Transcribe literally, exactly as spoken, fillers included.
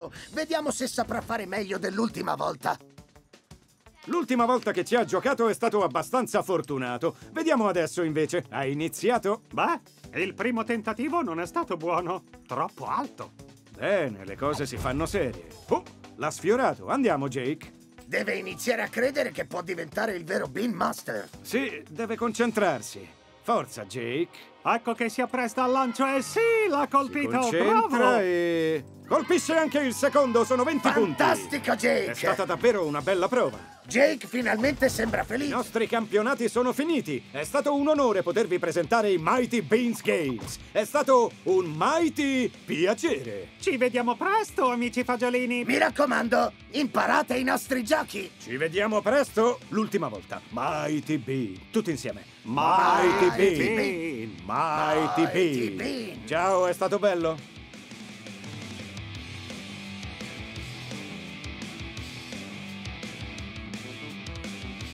Vediamo se saprà fare meglio dell'ultima volta. L'ultima volta che ci ha giocato è stato abbastanza fortunato. Vediamo adesso invece. Ha iniziato? Beh, il primo tentativo non è stato buono. Troppo alto. Bene, le cose si fanno serie. Oh, l'ha sfiorato. Andiamo, Jake. Deve iniziare a credere che può diventare il vero Bean Master. Sì, deve concentrarsi. Forza, Jake. Ecco che si appresta al lancio e sì, l'ha colpito. Si concentra Bravo! e... colpisce anche il secondo, sono venti punti. Fantastico, Jake! È stata davvero una bella prova. Jake finalmente sembra I felice. nostri campionati sono finiti. È stato un onore potervi presentare i Mighty Beans Games. È stato un mighty piacere. Ci vediamo presto, amici fagiolini. Mi raccomando, imparate i nostri giochi. Ci vediamo presto. L'ultima volta. Mighty Bean. Tutti insieme. Mighty Mighty Bean. Bean. Mighty Mighty Bean. Bean. Ciao, è stato bello?